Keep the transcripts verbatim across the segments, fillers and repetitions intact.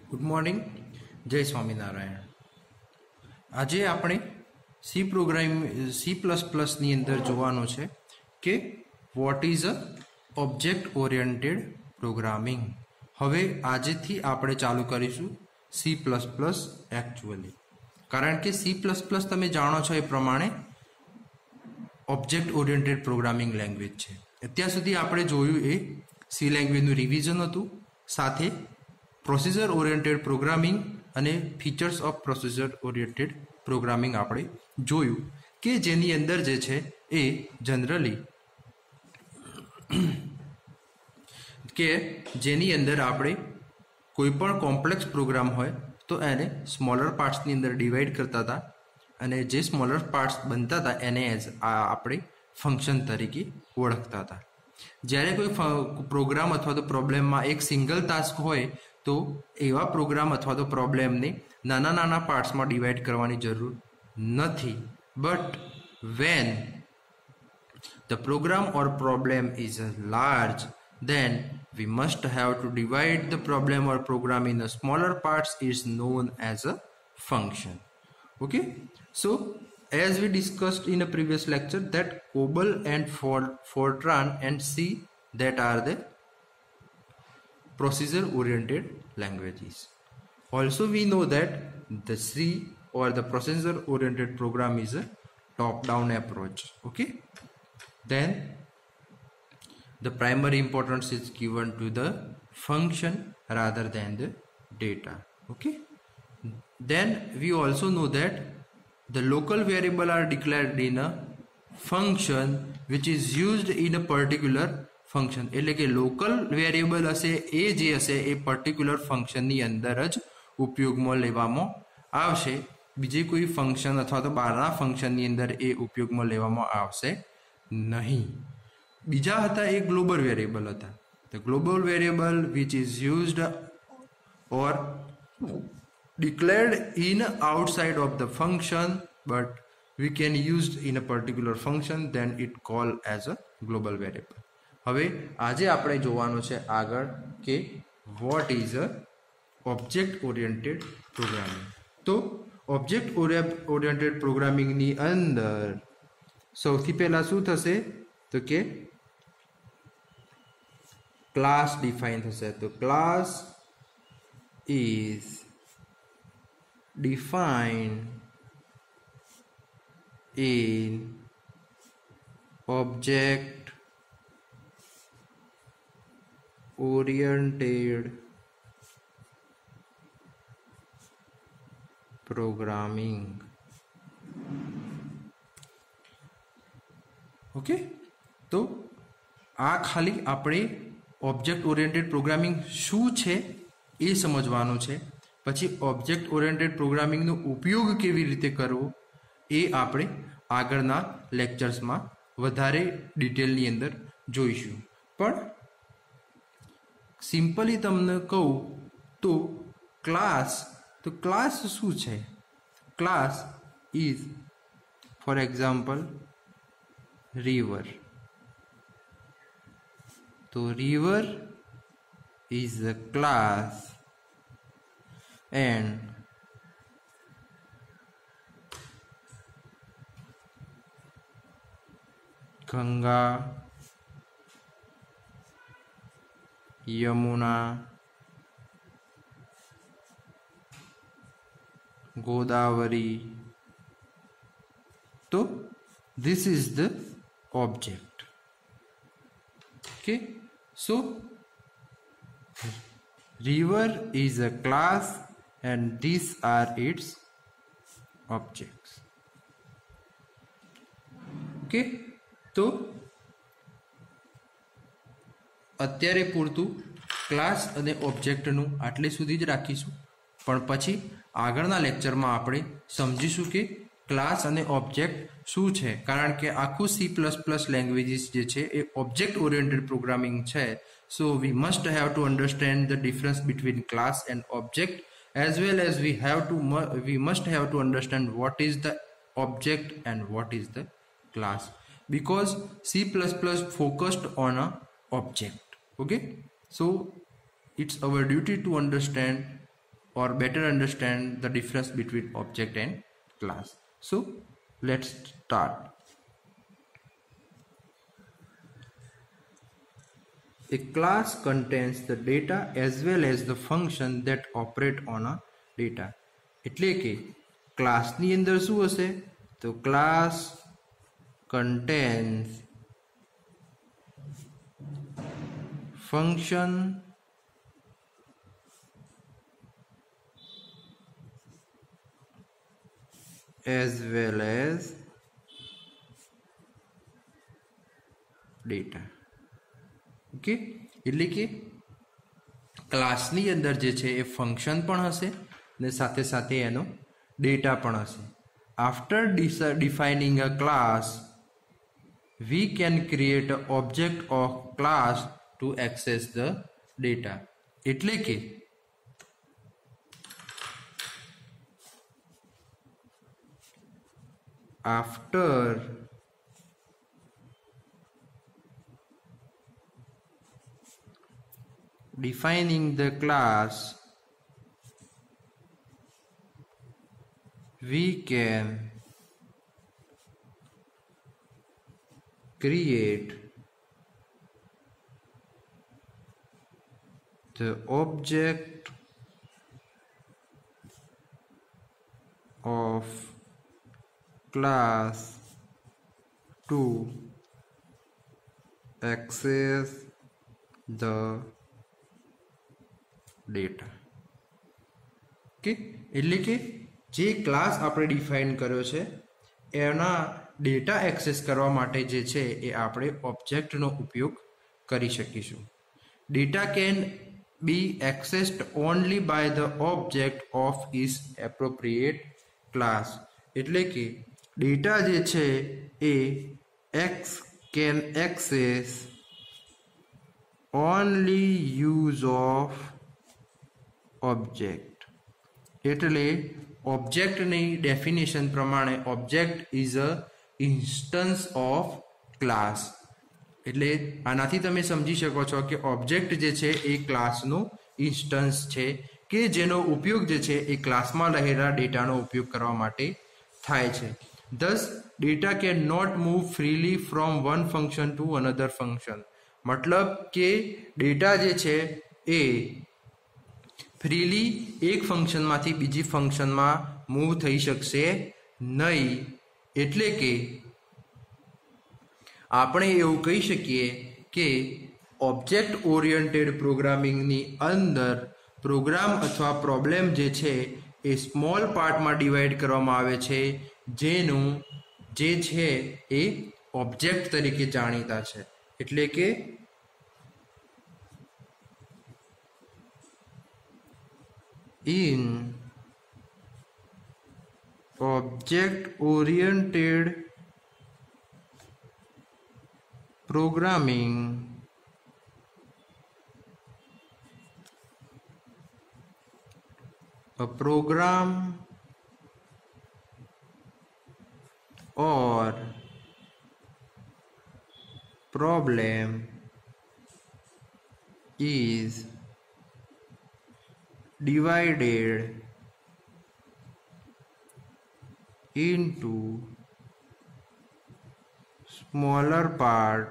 Good morning, जय स्वामीनारायण। આજે આપણે સી પ્રોગ્રામ સી પ્લસ પ્લસની અંદર જોવાનું છે કે what is a object oriented programming. હવે આજથી આપણે ચાલુ કરીશું સી પ્લસ પ્લસ એકચ્યુઅલી, કારણ કે સી પ્લસ પ્લસ તમે જાણો છો એ પ્રમાણે ઓબ્જેક્ટ ઓરિએન્ટેડ પ્રોગ્રામિંગ લેંગ્વેજ છે। અત્યાર સુધી આપણે જોયું એ સી લેંગ્વેજનું રિવિઝન હતું, સાથે પ્રોસીજર ઓરિએન્ટેડ પ્રોગ્રામિંગ અને features of procedure oriented programming આપણે જોયું કે જેની અંદર જે છે એ જનરલી કે જેની અંદર આપણે કોઈ પણ કોમ્પ્લેક્સ પ્રોગ્રામ હોય તો એને સ્મોલર પાર્ટ્સની અંદર ડિવાઈડ કરતા હતા અને જે સ્મોલર પાર્ટ્સ બનતા હતા એને એઝ આપણે ફંક્શન તરીકે ઓળખતા હતા। જ્યારે કોઈ પ્રોગ્રામ અથવા તો પ્રોબ્લેમમાં એક સિંગલ ટાસ્ક હોય તો એવા પ્રોગ્રામ અથવા તો પ્રોબ્લેમને નાના નાના પાર્ટ્સમાં ડિવાઈડ કરવાની જરૂર નથી। But when the program or problem is large, then we must have to divide the problem or program in a smaller parts is known as a function. Okay, so as we discussed in a previous lecture that COBOL and Fortran and C, that are the procedure oriented languages. Also we know that the C or the procedure oriented program is a top down approach. Okay, then the primary importance is given to the function rather than the data. Okay, then we also know that the local variable are declared in a function which is used in a particular function. એટલે કે local variable હશે એ જે હશે એ particular ફંક્શનની અંદર જ ઉપયોગમાં લેવામાં આવશે, બીજે કોઈ ફંક્શન અથવા તો બહારના ફંક્શનની અંદર એ ઉપયોગમાં લેવામાં આવશે નહીં। બીજા હતા એ ગ્લોબલ વેરિયેબલ હતા। The global variable which is used or declared in outside of the function but we can use in a particular function, then it called as a global variable. હવે આજે આપણે જોવાનું છે આગળ કે what is a object oriented programming। તો object oriented programming ની અંદર સૌથી પહેલા શું થશે તો કે ક્લાસ ડિફાઇન થશે। તો class is defined in object oriented programming. Okay, તો આ ખાલી આપણે ઓબ્જેક્ટ ઓરિએન્ટેડ પ્રોગ્રામિંગ શું છે એ સમજવાનું છે, પછી ઓબ્જેક્ટ ઓરિએન્ટેડ પ્રોગ્રામિંગનો ઉપયોગ કેવી રીતે કરવો એ આપણે આગળના લેક્ચર્સમાં વધારે ડિટેલની અંદર જોઈશું। પણ સિમ્પલી તમને કહું તો ક્લાસ તો ક્લાસ શું છે? Class is for example river. તો river is a class and Ganga, Yamuna, Godavari. So this is the object. Okay, so river is a class and these are its objects. Okay, તો અત્યારે પૂરતું class અને ઓબ્જેક્ટનું આટલે સુધી જ રાખીશું, પણ પછી આગળના લેક્ચરમાં આપણે સમજીશું કે ક્લાસ અને ઓબ્જેક્ટ શું છે, કારણ કે આખું સી પ્લસ પ્લસ લેંગ્વેજીસ જે છે એ ઓબ્જેક્ટ ઓરિએન્ટેડ પ્રોગ્રામિંગ છે। So we must have to understand the difference between class and object, as well as we have to we must have to understand what is the object and what is the class, because C plus plus focused on a object. Okay, so it's our duty to understand or better understand the difference between object and class. So let's start. A class contains the data as well as the function that operate on a data. એટલે કે ક્લાસની અંદર શું હશે? તો class contains function as well as data. Okay, એટલે કે ક્લાસની અંદર જે છે એ ફંક્શન પણ હશે ને સાથે સાથે એનો ડેટા પણ હશે. After defining a class we can create an object of class to access the data. એટલે કે after defining the class we can create the object of class to access the data. Okay, એટલે કે જે class આપણે define કર્યો છે એના data access કરવા માટે જે છે એ આપણે ઓબ્જેક્ટનો ઉપયોગ કરી શકીશું. Data can be accessed only by the object of its appropriate class. એટલે કે ડેટા જે છે એ x can access only use of object. એટલે ઓબ્જેક્ટની ડેફિનેશન પ્રમાણે object is a instance of class. એટલે આનાથી તમે સમજી શકો છો કે ઓબ્જેક્ટ જે છે એ ક્લાસનો ઇન્સ્ટન્સ છે કે જેનો ઉપયોગ જે છે એ ક્લાસમાં રહેલા ડેટાનો ઉપયોગ કરવા માટે થાય છે. thus data cannot move freely from one function to another function. મતલબ કે ડેટા જે છે એ ફ્રીલી એક ફંક્શનમાંથી બીજી ફંક્શનમાં મૂવ થઈ શકશે નહીં. એટલે કે આપણે એવું કહી શકીએ કે ઓબ્જેક્ટ ઓરિએન્ટેડ પ્રોગ્રામિંગની અંદર પ્રોગ્રામ અથવા પ્રોબ્લેમ જે છે એ સ્મોલ પાર્ટમાં ડિવાઈડ કરવામાં આવે છે જેનું જે છે એ ઓબ્જેક્ટ તરીકે જાણીતા છે. એટલે કે in object oriented programming a program or problem is divided into smaller part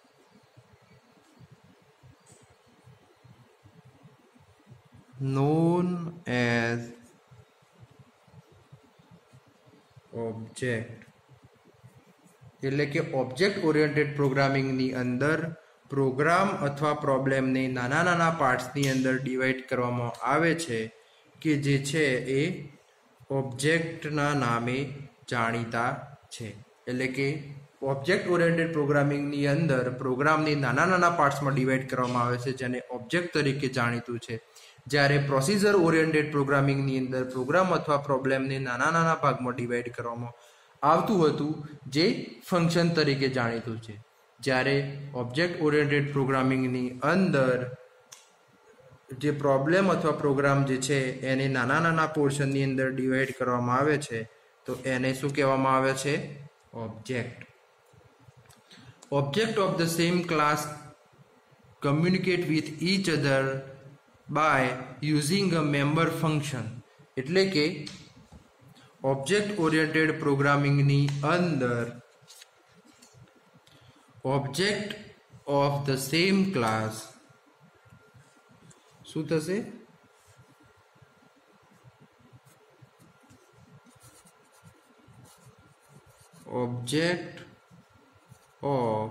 known as object. એટલે કે ઓબ્જેક્ટ ઓરિએન્ટેડ પ્રોગ્રામિંગની અંદર પ્રોગ્રામ અથવા પ્રોબ્લેમને નાના નાના પાર્ટ્સની અંદર ડિવાઈડ કરવામાં આવે છે કે જે છે એ ઓબ્જેક્ટના નામે જાણીતા છે. એટલે કે ઓબ્જેક્ટ ઓરિએન્ટેડ પ્રોગ્રામિંગની અંદર પ્રોગ્રામને નાના નાના પાર્ટ્સમાં ડિવાઈડ કરવામાં આવે છે જેને ઓબ્જેક્ટ તરીકે જાણીતું છે. જ્યારે પ્રોસિજર ઓરિએન્ટેડ પ્રોગ્રામિંગની અંદર પ્રોગ્રામ અથવા પ્રોબ્લેમને નાના નાના ભાગમાં ડિવાઈડ કરવામાં આવતું હતું જે ફંક્શન તરીકે જાણીતું છે. જ્યારે ઓબ્જેક્ટ ઓરિએન્ટેડ પ્રોગ્રામિંગની અંદર જે પ્રોબ્લેમ અથવા પ્રોગ્રામ જે છે એને નાના નાના પોર્શનની અંદર ડિવાઈડ કરવામાં આવે છે તો એને શું કહેવામાં આવે છે? Object. Object of the same class communicate with each other by using a member function. એટલે કે ઓબ્જેક્ટ ઓરિએન્ટેડ પ્રોગ્રામિંગની અંદર object of the same class શું થશે? Object of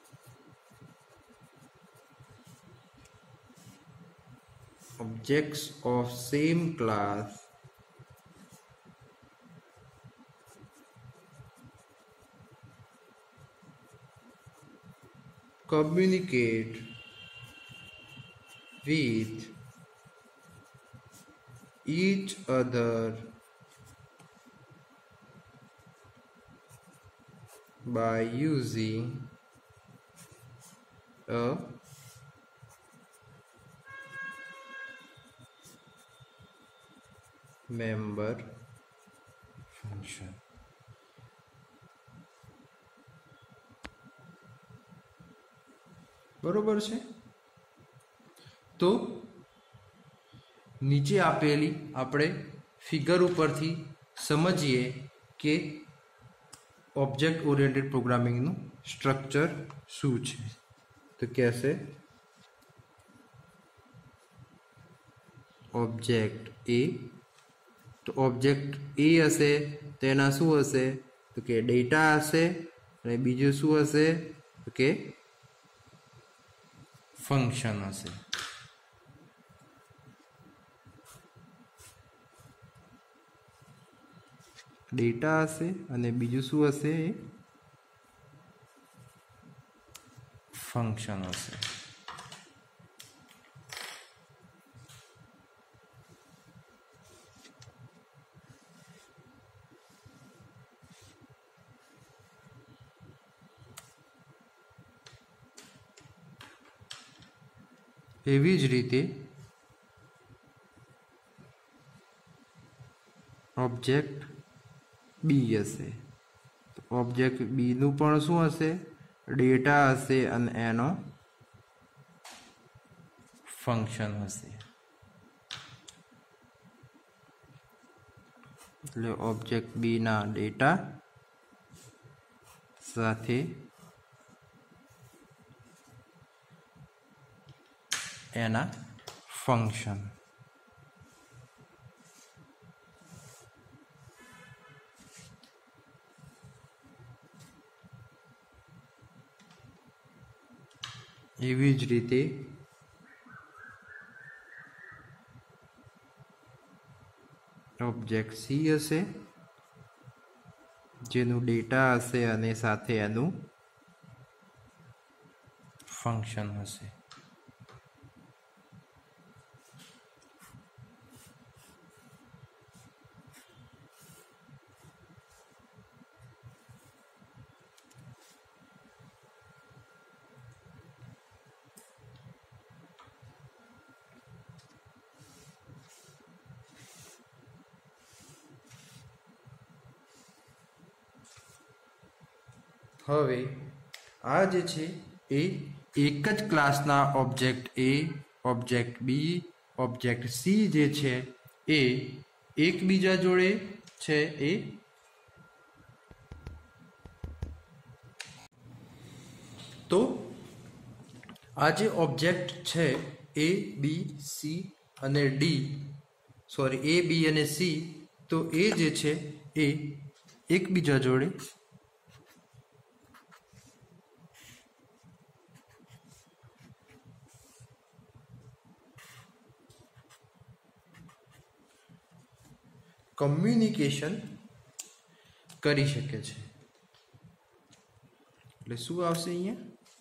objects of same class communicate with each other by using a member function. બરોબર છે. તો નીચે આપેલી આપણે ફિગર ઉપરથી સમજીએ કે ઓબ્જેક્ટ ઓરિએન્ટેડ પ્રોગ્રામિંગનું સ્ટ્રક્ચર શું છે. તો કહેશે ઓબ્જેક્ટ એ, તો ઓબ્જેક્ટ એ હશે તેના શું હશે? તો કે ડેટા હશે, અને બીજું શું હશે? તો કે ફંક્શન હશે. ડેટા હશે અને બીજું શું હશે? ફંક્શન હશે. એવી જ રીતે ઓબ્જેક્ટ બી હશે. તો ઓબ્જેક્ટ બીનું પણ શું હશે? ડેટા હશે અને એનો ફંક્શન હશે. એટલે ઓબ્જેક્ટ બી ના ડેટા સાથે એના ફંક્શન. એવી જ રીતે ઓબ્જેક્ટ સી હશે, જેનું ડેટા હશે અને સાથે એનું ફંક્શન હશે. હવે આ જે છે એ એક જ ક્લાસના object A, object B, object C જે છે એ એકબીજા જોડે છે એ તો આ જે ઓબ્જેક્ટ છે એ બી સી અને ડી સોરી એ બી અને સી, તો એ જે છે એ એકબીજા જોડે કમ્યુનિકેશન કરી શકે છે. એટલે શું આવશે અહીંયા?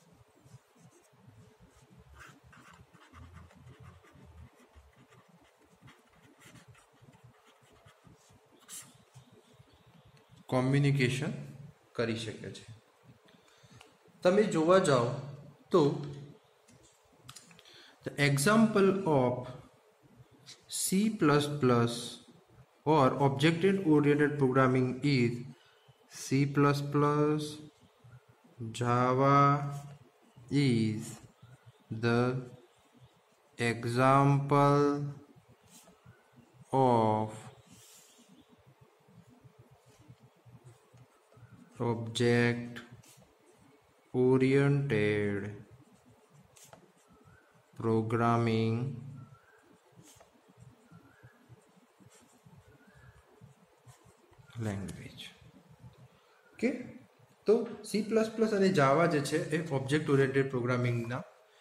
કોમ્યુનિકેશન કરી શકે છે. તમે જોવા જાઓ તો the example of C plus plus or object oriented programming is C plus plus, Java is the example of object oriented programming language. Okay, તો સી પ્લસ પ્લસ અને જાવા જે છે એ ઓબ્જેક્ટ ઓરિએન્ટેડ પ્રોગ્રામિંગના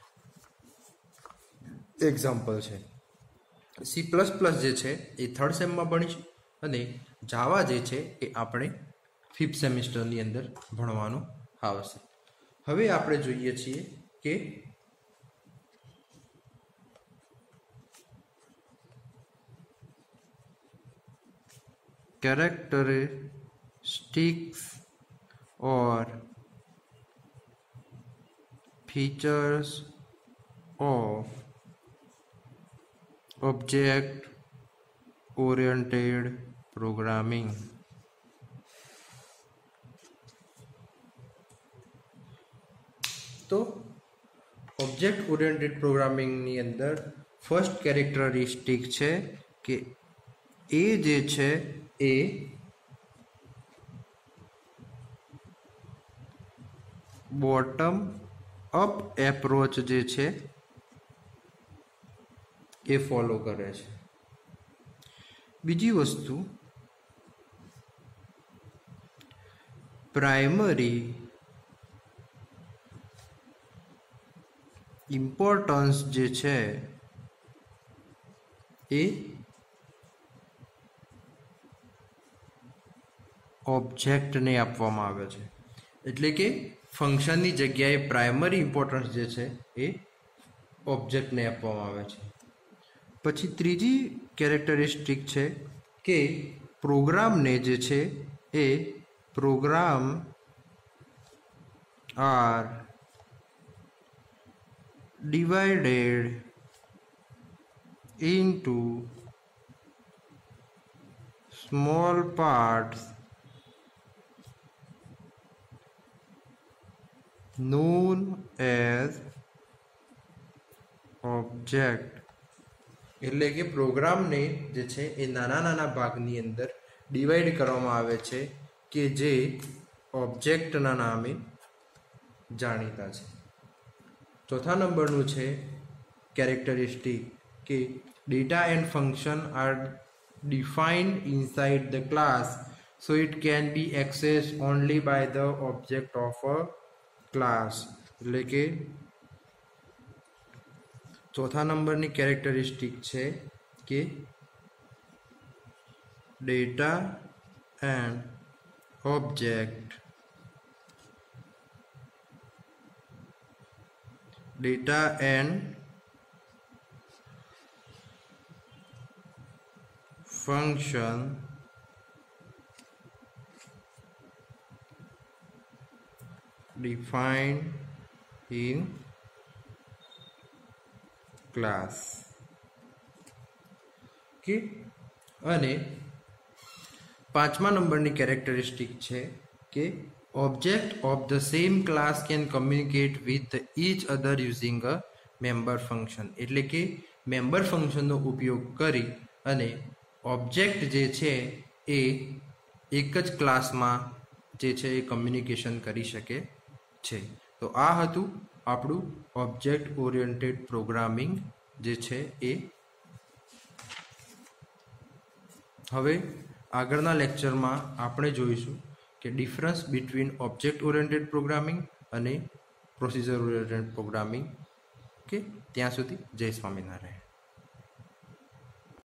એક્ઝામ્પલ છે. C plus plus જે છે એ third સેમમાં ભણીશું અને જાવા જે છે એ આપણે ફિફ્થ સેમિસ્ટરની અંદર ભણવાનું આવશે. હવે આપણે જોઈએ છીએ કે characteristics or features of object oriented programming. તો ઓબ્જેક્ટ ઓરિએન્ટેડ પ્રોગ્રામિંગની અંદર ફર્સ્ટ કેરેક્ટરિસ્ટિક છે કે એ જે છે એ બોટમ અપ એપ્રોચ જે છે એ ફોલો કરે છે. બીજી વસ્તુ પ્રાઇમરી ઇમ્પોર્ટન્સ જે છે એ ઓબ્જેક્ટને આપવામાં આવે છે. એટલે કે ફંક્શનની જગ્યાએ પ્રાઇમરી ઇમ્પોર્ટન્સ જે છે એ ઓબ્જેક્ટને આપવામાં આવે છે. પછી ત્રીજી કેરેક્ટરિસ્ટિક છે કે પ્રોગ્રામને જે છે એ program are divided into small parts known as object. એટલે કે પ્રોગ્રામને જે છે એ નાના નાના ભાગની અંદર ડિવાઈડ કરવામાં આવે છે કે જે ઓબ્જેક્ટના નામે જાણીતા છે. ચોથા નંબરનું છે કેરેક્ટરિસ્ટિક કે data and function are defined inside the class so it can be accessed only by the object of a class. એટલે કે ચોથા નંબરની કેરેક્ટરિસ્ટિક છે કે data and object data and function defined in class. કે અને પાંચમા નંબરની કેરેક્ટરિસ્ટિક છે કે object of the same class can communicate with each other using a member function. એટલે કે મેમ્બર ફંક્શનનો ઉપયોગ કરી અને ઓબ્જેક્ટ જે છે એ એક જ ક્લાસમાં જે છે એ કમ્યુનિકેશન કરી શકે છે. તો આ હતું આપણું ઓબ્જેક્ટ ઓરિએન્ટેડ પ્રોગ્રામિંગ જે છે એ. હવે આગળના લેક્ચરમાં આપણે જોઈશું કે difference between object oriented programming અને પ્રોસિજર ઓરિએન્ટેડ પ્રોગ્રામિંગ. કે ત્યાં સુધી જય સ્વામિનારાયણ.